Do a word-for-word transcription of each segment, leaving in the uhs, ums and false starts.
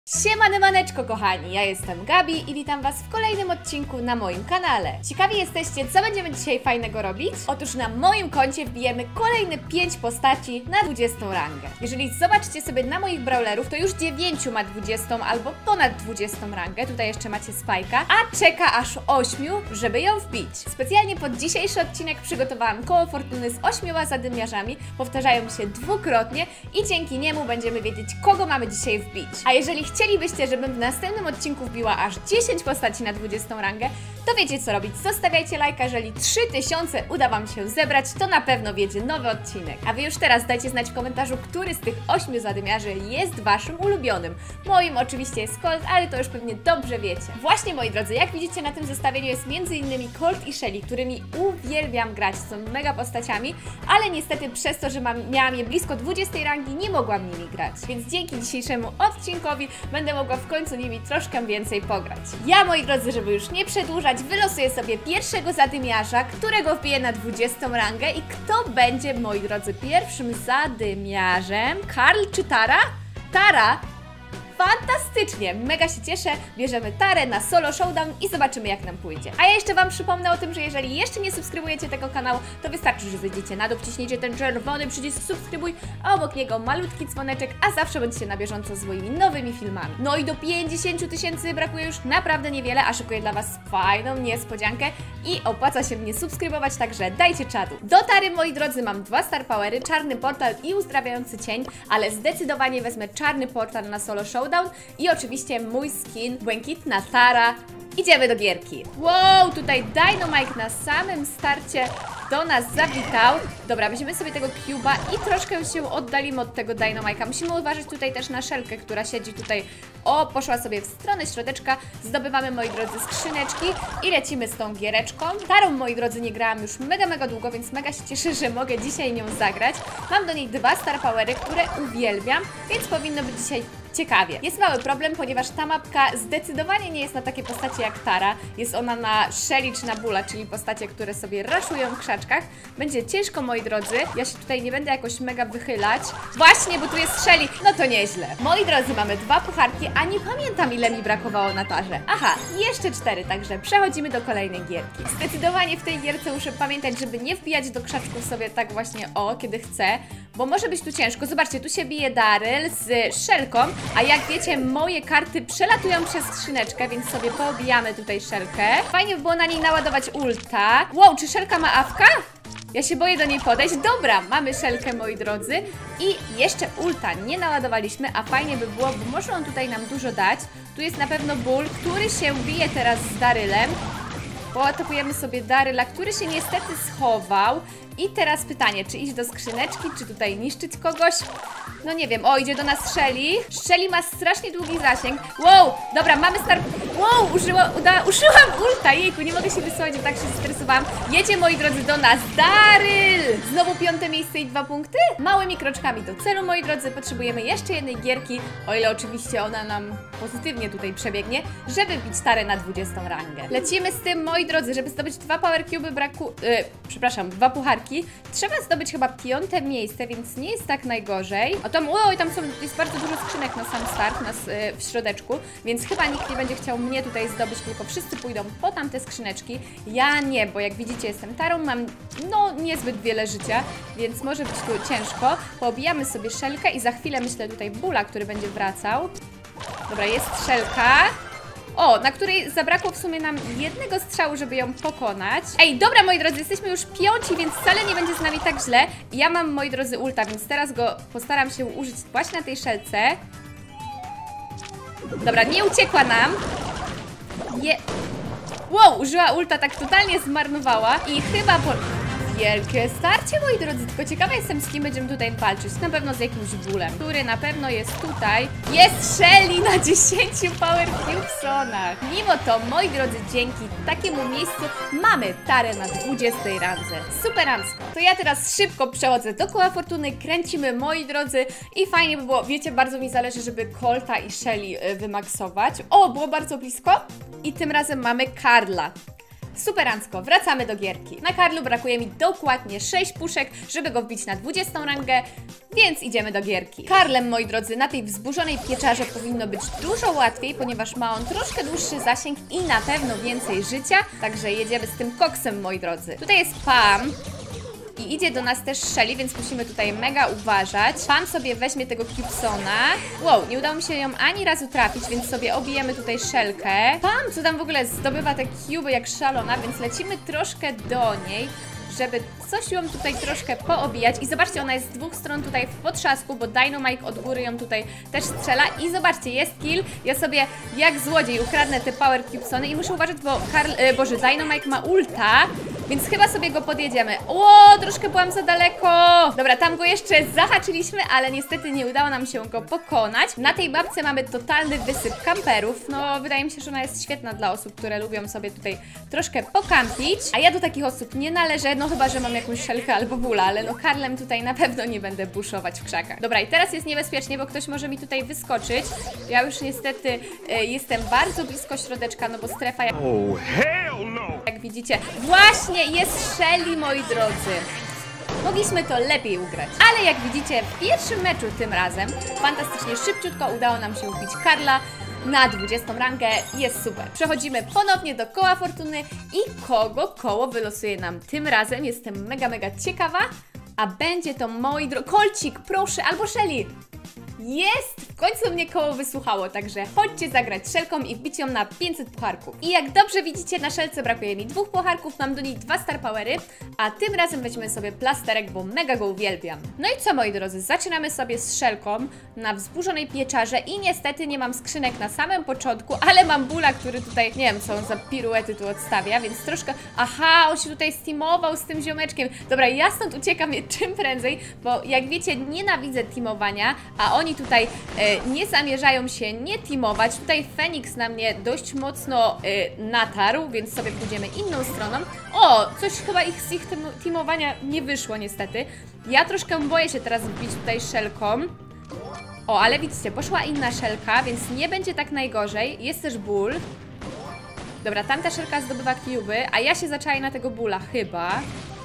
Siemane maneczko kochani, ja jestem Gabi i witam was w kolejnym odcinku na moim kanale. Ciekawi jesteście, co będziemy dzisiaj fajnego robić? Otóż na moim koncie wbijemy kolejne pięć postaci na dwudziestą rangę. Jeżeli zobaczycie sobie na moich brawlerów, to już dziewięciu ma dwudziestą albo ponad dwudziestą rangę. Tutaj jeszcze macie Spajka, a czeka aż ośmiu, żeby ją wbić. Specjalnie pod dzisiejszy odcinek przygotowałam koło fortuny z ośmioma zadymiarzami. Powtarzają się dwukrotnie i dzięki niemu będziemy wiedzieć, kogo mamy dzisiaj wbić. A jeżeli chcielibyście, żebym w następnym odcinku wbiła aż dziesięć postaci na dwudziestą rangę, to wiecie co robić. Zostawiajcie lajka, jeżeli trzy tysiące uda wam się zebrać, to na pewno wiedzie nowy odcinek. A wy już teraz dajcie znać w komentarzu, który z tych ośmiu zadymiarzy jest waszym ulubionym. Moim oczywiście jest Colt, ale to już pewnie dobrze wiecie. Właśnie moi drodzy, jak widzicie na tym zestawieniu jest między innymi Colt i Shelly, którymi uwielbiam grać, są mega postaciami, ale niestety przez to, że mam, miałam je blisko dwudziestej rangi, nie mogłam nimi grać. Więc dzięki dzisiejszemu odcinkowi będę mogła w końcu nimi troszkę więcej pograć. Ja, moi drodzy, żeby już nie przedłużać, wylosuję sobie pierwszego zadymiarza, którego wbiję na dwudziestą rangę i kto będzie, moi drodzy, pierwszym zadymiarzem? Karl czy Tara? Tara! Fantastycznie! Mega się cieszę. Bierzemy Tarę na solo showdown i zobaczymy, jak nam pójdzie. A ja jeszcze wam przypomnę o tym, że jeżeli jeszcze nie subskrybujecie tego kanału, to wystarczy, że zejdziecie na dół, wciśniecie ten czerwony przycisk subskrybuj, a obok niego malutki dzwoneczek, a zawsze będziecie na bieżąco z moimi nowymi filmami. No i do pięćdziesięciu tysięcy brakuje już naprawdę niewiele, a szykuję dla was fajną niespodziankę i opłaca się mnie subskrybować, także dajcie czadu. Do Tary, moi drodzy, mam dwa star powery, czarny portal i uzdrawiający cień, ale zdecydowanie wezmę czarny portal na solo showdown i oczywiście mój skin błękitna Tara. Idziemy do gierki. Wow, tutaj Dynamite na samym starcie do nas zawitał. Dobra, weźmiemy sobie tego Cube'a i troszkę się oddalimy od tego Dynamite'a. Musimy uważać tutaj też na Shelkę, która siedzi tutaj. O, poszła sobie w stronę środeczka. Zdobywamy, moi drodzy, skrzyneczki i lecimy z tą giereczką. Tarą, moi drodzy, nie grałam już mega, mega długo, więc mega się cieszę, że mogę dzisiaj nią zagrać. Mam do niej dwa star powery, które uwielbiam, więc powinno być dzisiaj ciekawie. Jest mały problem, ponieważ ta mapka zdecydowanie nie jest na takie postacie jak Tara. Jest ona na Shelly czy na Bulla, czyli postacie, które sobie raszują w krzaczkach. Będzie ciężko, moi drodzy. Ja się tutaj nie będę jakoś mega wychylać. Właśnie, bo tu jest Shelly. No to nieźle. Moi drodzy, mamy dwa pucharki, a nie pamiętam, ile mi brakowało na Tarze. Aha, jeszcze cztery, także przechodzimy do kolejnej gierki. Zdecydowanie w tej gierce muszę pamiętać, żeby nie wbijać do krzaczków sobie tak właśnie o, kiedy chcę, bo może być tu ciężko. Zobaczcie, tu się bije Daryl z Shelką, a jak wiecie, moje karty przelatują przez skrzyneczkę, więc sobie poobijamy tutaj Shelkę. Fajnie by było na niej naładować ulta. Wow, czy Shelka ma awka? Ja się boję do niej podejść. Dobra, mamy Shelkę, moi drodzy. I jeszcze ulta nie naładowaliśmy, a fajnie by było, bo może on tutaj nam dużo dać. Tu jest na pewno Bull, który się bije teraz z Darylem. Poatakujemy sobie Daryla, który się niestety schował. I teraz pytanie, czy iść do skrzyneczki, czy tutaj niszczyć kogoś? No nie wiem, o, idzie do nas Shelly. Shelly ma strasznie długi zasięg. Wow, dobra, mamy star... Wow, użyła, uda... użyłam ulta, jejku, nie mogę się wysłać, bo tak się zestresowałam. Jedzie, moi drodzy, do nas Daryl! Znowu piąte miejsce i dwa punkty? Małymi kroczkami do celu, moi drodzy, potrzebujemy jeszcze jednej gierki, o ile oczywiście ona nam pozytywnie tutaj przebiegnie, żeby wbić Tarę na dwudziestą rangę. Lecimy z tym, moi drodzy, żeby zdobyć dwa power cube braku... Yy, przepraszam, dwa pucharki. Trzeba zdobyć chyba piąte miejsce, więc nie jest tak najgorzej. O tam, oj, tam są, jest bardzo dużo skrzynek na sam start, nas yy, w środeczku, więc chyba nikt nie będzie chciał mnie tutaj zdobyć, tylko wszyscy pójdą po tamte skrzyneczki. Ja nie, bo jak widzicie, jestem Tarą, mam no niezbyt wiele życia, więc może być tu ciężko. Poobijamy sobie Shelkę i za chwilę myślę tutaj Bulla, który będzie wracał. Dobra, jest Shelka. O, na której zabrakło w sumie nam jednego strzału, żeby ją pokonać. Ej, dobra, moi drodzy, jesteśmy już piąci, więc wcale nie będzie z nami tak źle. Ja mam, moi drodzy, ulta, więc teraz go postaram się użyć właśnie na tej Shelce. Dobra, nie uciekła nam. Je... Wow, użyła ulta, tak totalnie zmarnowała i chyba po... Wielkie starcie, moi drodzy, tylko ciekawa jestem, z kim będziemy tutaj walczyć. Na pewno z jakimś Bullem, który na pewno jest tutaj. Jest Shelly na dziesięciu power cubesonach. Mimo to, moi drodzy, dzięki takiemu miejscu mamy Tarę na dwudziestej randze. Superancko. To ja teraz szybko przechodzę do koła fortuny, kręcimy, moi drodzy, i fajnie by było, wiecie, bardzo mi zależy, żeby Colta i Shelly wymaksować. O, było bardzo blisko. I tym razem mamy Karla. Superancko, wracamy do gierki. Na Karlu brakuje mi dokładnie sześć puszek, żeby go wbić na dwudziestą rangę, więc idziemy do gierki. Karlem, moi drodzy, na tej wzburzonej pieczarze powinno być dużo łatwiej, ponieważ ma on troszkę dłuższy zasięg i na pewno więcej życia, także jedziemy z tym koksem, moi drodzy. Tutaj jest Pam. I idzie do nas też Shelly, więc musimy tutaj mega uważać. Pam sobie weźmie tego Cubesona. Wow, nie udało mi się ją ani razu trafić, więc sobie obijemy tutaj Shelkę. Pam, co tam w ogóle zdobywa te cuby jak szalona, więc lecimy troszkę do niej, żeby coś ją tutaj troszkę poobijać. I zobaczcie, ona jest z dwóch stron tutaj w potrzasku, bo Dynamite od góry ją tutaj też strzela. I zobaczcie, jest kill. Ja sobie jak złodziej ukradnę te Power Cubesony i muszę uważać, bo Karl, e, Boże, Dynamite ma ulta, więc chyba sobie go podjedziemy. O, troszkę byłam za daleko. Dobra, tam go jeszcze zahaczyliśmy, ale niestety nie udało nam się go pokonać. Na tej mapce mamy totalny wysyp kamperów. No, wydaje mi się, że ona jest świetna dla osób, które lubią sobie tutaj troszkę pokampić. A ja do takich osób nie należę, no chyba że mam jakąś Shelkę albo Bula, ale no Karlem tutaj na pewno nie będę buszować w krzakach. Dobra, i teraz jest niebezpiecznie, bo ktoś może mi tutaj wyskoczyć. Ja już niestety e, jestem bardzo blisko środeczka, no bo strefa jak... Oh, hell no! Jak widzicie, właśnie jest Shelly, moi drodzy. Mogliśmy to lepiej ugrać. Ale jak widzicie, w pierwszym meczu tym razem fantastycznie szybciutko udało nam się ubić Karla na dwudziestą rangę. Jest super. Przechodzimy ponownie do koła fortuny i kogo koło wylosuje nam tym razem. Jestem mega, mega ciekawa. A będzie to, moi drodzy, Kolcik, proszę, albo Shelly. Jest! W końcu mnie koło wysłuchało, także chodźcie zagrać Shelką i wbić ją na pięćset pucharków. I jak dobrze widzicie, na Shelce brakuje mi dwóch pucharków, mam do niej dwa star powery, a tym razem weźmy sobie plasterek, bo mega go uwielbiam. No i co, moi drodzy, zaczynamy sobie z Shelką na wzburzonej pieczarze i niestety nie mam skrzynek na samym początku, ale mam Bula, który tutaj, nie wiem co on za piruety tu odstawia, więc troszkę... Aha, on się tutaj steamował z tym ziomeczkiem. Dobra, ja stąd uciekam czym prędzej, bo jak wiecie, nienawidzę teamowania, a oni tutaj e, nie zamierzają się nie teamować. Tutaj Feniks na mnie dość mocno e, natarł, więc sobie pójdziemy inną stroną. O, coś chyba ich z ich teamowania nie wyszło niestety. Ja troszkę boję się teraz wbić tutaj Shelką. O, ale widzicie, poszła inna Shelka, więc nie będzie tak najgorzej. Jest też Bull. Dobra, tamta Shelka zdobywa cuby, a ja się zaczęłam na tego Bulla chyba.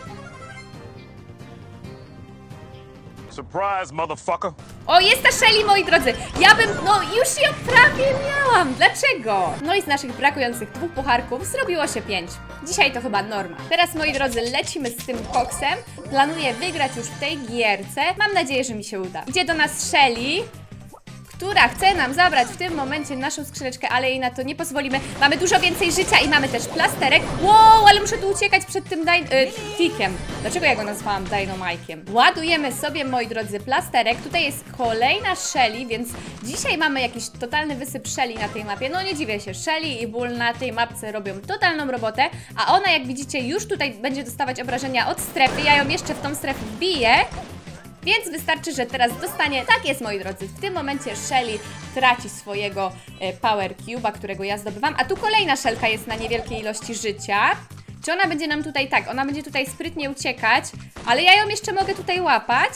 Surprise, motherfucker! O, jest ta Shelly, moi drodzy! Ja bym, no już ją prawie miałam! Dlaczego? No i z naszych brakujących dwóch pucharków zrobiło się pięć. Dzisiaj to chyba norma. Teraz, moi drodzy, lecimy z tym koksem. Planuję wygrać już w tej gierce. Mam nadzieję, że mi się uda. Idzie do nas Shelly, która chce nam zabrać w tym momencie naszą skrzyneczkę, ale jej na to nie pozwolimy. Mamy dużo więcej życia i mamy też plasterek. Wow, ale muszę tu uciekać przed tym dyn... Y, tikiem. Dlaczego ja go nazwałam Dynamike'iem? Ładujemy sobie, moi drodzy, plasterek. Tutaj jest kolejna Shelly, więc dzisiaj mamy jakiś totalny wysyp Shelly na tej mapie. No nie dziwię się, Shelly i Bull na tej mapce robią totalną robotę, a ona, jak widzicie, już tutaj będzie dostawać obrażenia od strefy. Ja ją jeszcze w tą strefę wbiję. Więc wystarczy, że teraz dostanie. Tak jest, moi drodzy, w tym momencie Shelly traci swojego e, Power Cube'a, którego ja zdobywam, a tu kolejna Shelka jest na niewielkiej ilości życia. Czy ona będzie nam tutaj, tak, ona będzie tutaj sprytnie uciekać, ale ja ją jeszcze mogę tutaj łapać.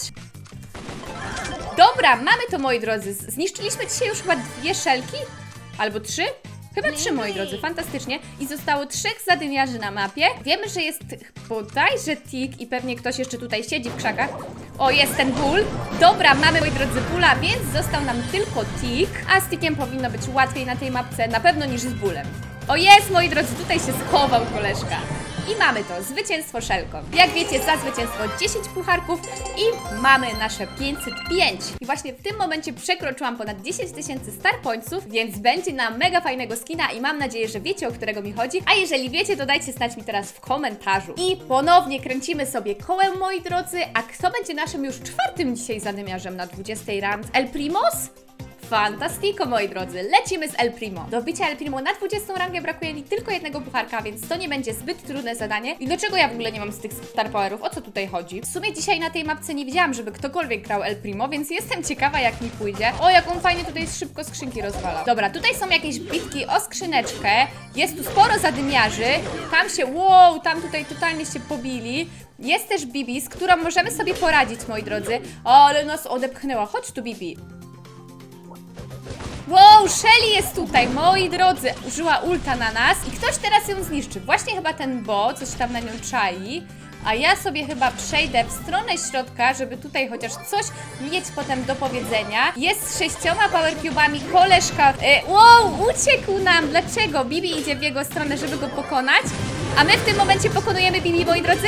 Dobra, mamy to, moi drodzy, zniszczyliśmy dzisiaj już chyba dwie Shelki, albo trzy? Chyba trzy, moi drodzy, fantastycznie. I zostało trzech zadymiarzy na mapie. Wiemy, że jest bodajże Tik i pewnie ktoś jeszcze tutaj siedzi w krzakach. O, jest ten Bull. Dobra, mamy, moi drodzy, Bulla, więc został nam tylko Tik. A z Tikiem powinno być łatwiej na tej mapce, na pewno, niż z Bullem. O, jest, moi drodzy, tutaj się schował koleżka. I mamy to, zwycięstwo Shelką. Jak wiecie, za zwycięstwo dziesięć pucharków i mamy nasze pięćset pięć. I właśnie w tym momencie przekroczyłam ponad dziesięć tysięcy star pointsów, więc będzie nam mega fajnego skina i mam nadzieję, że wiecie, o którego mi chodzi. A jeżeli wiecie, to dajcie znać mi teraz w komentarzu. I ponownie kręcimy sobie kołem, moi drodzy. A kto będzie naszym już czwartym dzisiaj zadymiarzem na dwudziestej randce? El Primos? Fantastico, moi drodzy, lecimy z El Primo. Do wbicia El Primo na dwudziestą rangę brakuje mi tylko jednego pucharka, więc to nie będzie zbyt trudne zadanie. I dlaczego ja w ogóle nie mam z tych star powerów? O co tutaj chodzi? W sumie dzisiaj na tej mapce nie widziałam, żeby ktokolwiek grał El Primo, więc jestem ciekawa, jak mi pójdzie. O, jak on fajnie tutaj szybko skrzynki rozwala. Dobra, tutaj są jakieś bitki o skrzyneczkę. Jest tu sporo zadymiarzy. Tam się, wow, tam tutaj totalnie się pobili. Jest też Bibi, z którą możemy sobie poradzić, moi drodzy. O, ale nas odepchnęła. Chodź tu, Bibi. Wow, Shelly jest tutaj, moi drodzy. Użyła ulta na nas i ktoś teraz ją zniszczy. Właśnie chyba ten Bo, coś tam na nią czai. A ja sobie chyba przejdę w stronę środka, żeby tutaj chociaż coś mieć potem do powiedzenia. Jest z sześcioma power cube'ami koleżka. E, wow, uciekł nam. Dlaczego? Bibi idzie w jego stronę, żeby go pokonać. A my w tym momencie pokonujemy Bibi, moi drodzy?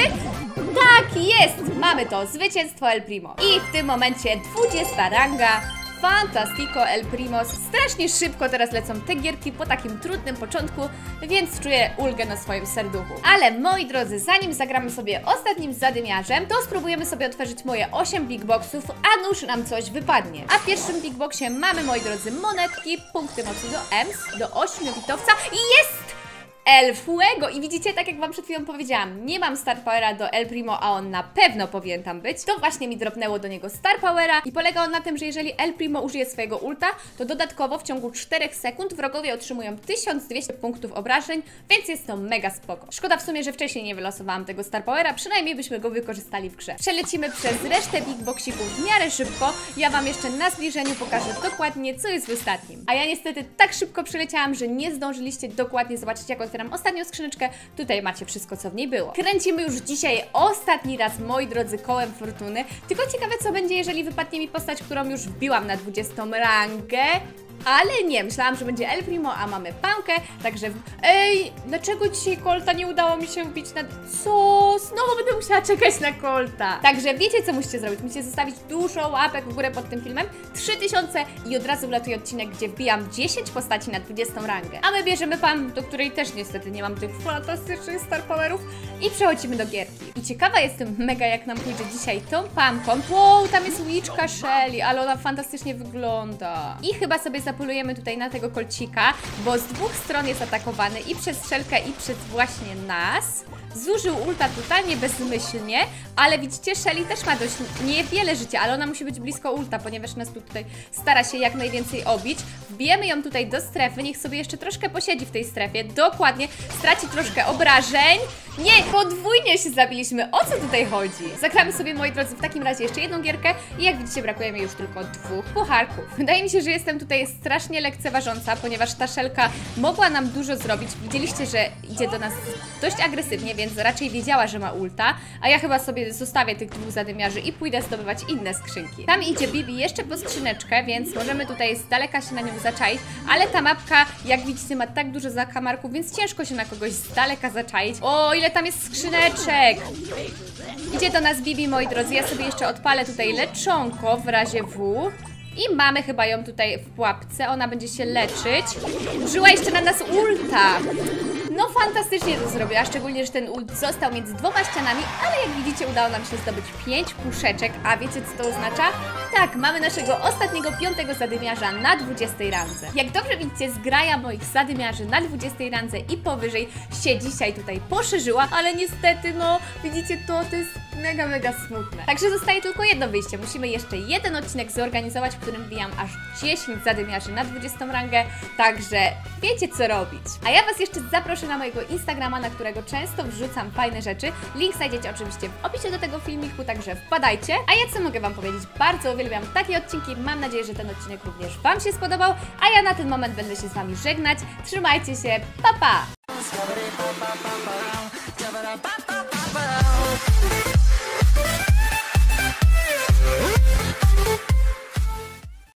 Tak, jest! Mamy to, zwycięstwo El Primo. I w tym momencie dwudziesta ranga. Fantastico El Primos. Strasznie szybko teraz lecą te gierki po takim trudnym początku, więc czuję ulgę na swoim serduchu. Ale moi drodzy, zanim zagramy sobie ostatnim zadymiarzem, to spróbujemy sobie otworzyć moje osiem big boxów, a nuż nam coś wypadnie. A w pierwszym big boxie mamy, moi drodzy, monetki, punkty mocy do Ems, do ośmiobitowca i jest! El Fuego i widzicie, tak jak wam przed chwilą powiedziałam, nie mam Star Powera do El Primo, a on na pewno powinien tam być. To właśnie mi dropnęło do niego Star Powera i polega on na tym, że jeżeli El Primo użyje swojego ulta, to dodatkowo w ciągu czterech sekund wrogowie otrzymują tysiąc dwieście punktów obrażeń, więc jest to mega spoko. Szkoda w sumie, że wcześniej nie wylosowałam tego Star Powera, przynajmniej byśmy go wykorzystali w grze. Przelecimy przez resztę big boxików w miarę szybko, ja wam jeszcze na zbliżeniu pokażę dokładnie, co jest w ostatnim. A ja niestety tak szybko przeleciałam, że nie zdążyliście dokładnie zobaczyć, jak otwieram ostatnią skrzyneczkę. Tutaj macie wszystko, co w niej było. Kręcimy już dzisiaj ostatni raz, moi drodzy, kołem fortuny. Tylko ciekawe, co będzie, jeżeli wypadnie mi postać, którą już wbiłam na dwudziestą rangę. Ale nie, myślałam, że będzie El Primo, a mamy Pamkę, także... Ej, dlaczego dzisiaj Colta nie udało mi się wbić na... Co? Znowu będę musiała czekać na Colta. Także wiecie, co musicie zrobić? Musicie zostawić dużo łapek w górę pod tym filmem. trzy tysiące i od razu wlatuje odcinek, gdzie wbijam dziesięć postaci na dwudziestą rangę. A my bierzemy Pam, do której też niestety nie mam tych fantastycznych Star Powerów. I przechodzimy do gierki. I ciekawa jestem mega, jak nam pójdzie dzisiaj tą Pamką. Wow, tam jest Witchka Shelly, ale ona fantastycznie wygląda. I chyba sobie zapolujemy tutaj na tego kolcika, bo z dwóch stron jest atakowany i przez Shelkę, i przez właśnie nas. Zużył ulta totalnie bezmyślnie, ale widzicie, Shelly też ma dość niewiele życia, ale ona musi być blisko ulta, ponieważ nas tutaj stara się jak najwięcej obić. Wbijemy ją tutaj do strefy, niech sobie jeszcze troszkę posiedzi w tej strefie, dokładnie, straci troszkę obrażeń. Nie, podwójnie się zabiliśmy, o co tutaj chodzi? Zagramy sobie, moi drodzy, w takim razie jeszcze jedną gierkę i jak widzicie, brakuje mi już tylko dwóch pucharków. Wydaje mi się, że jestem tutaj strasznie lekceważąca, ponieważ ta Shelka mogła nam dużo zrobić. Widzieliście, że idzie do nas dość agresywnie, więc raczej wiedziała, że ma ulta, a ja chyba sobie zostawię tych dwóch zadymiarzy i pójdę zdobywać inne skrzynki. Tam idzie Bibi jeszcze po skrzyneczkę, więc możemy tutaj z daleka się na nią zaczaić, ale ta mapka, jak widzicie, ma tak dużo zakamarków, więc ciężko się na kogoś z daleka zaczaić. O, ile tam jest skrzyneczek! Idzie do nas Bibi, moi drodzy, ja sobie jeszcze odpalę tutaj leczonko w razie W. I mamy chyba ją tutaj w pułapce, ona będzie się leczyć. Użyła jeszcze na nas ulta. No fantastycznie to zrobiła, szczególnie, że ten ult został między dwoma ścianami, ale jak widzicie, udało nam się zdobyć pięć puszeczek, a wiecie, co to oznacza? Tak, mamy naszego ostatniego, piątego zadymiarza na dwudziestej randze. Jak dobrze widzicie, zgraja moich zadymiarzy na dwudziestej randze i powyżej się dzisiaj tutaj poszerzyła, ale niestety, no, widzicie to, to jest mega, mega smutne. Także zostaje tylko jedno wyjście, musimy jeszcze jeden odcinek zorganizować, w którym wbijam aż dziesięć zadymiarzy na dwudziestą rangę, także wiecie, co robić. A ja Was jeszcze zaproszę na mojego Instagrama, na którego często wrzucam fajne rzeczy. Link znajdziecie oczywiście w opisie do tego filmiku, także wpadajcie. A ja co mogę Wam powiedzieć? Bardzo uwielbiam takie odcinki. Mam nadzieję, że ten odcinek również Wam się spodobał. A ja na ten moment będę się z Wami żegnać. Trzymajcie się, pa pa!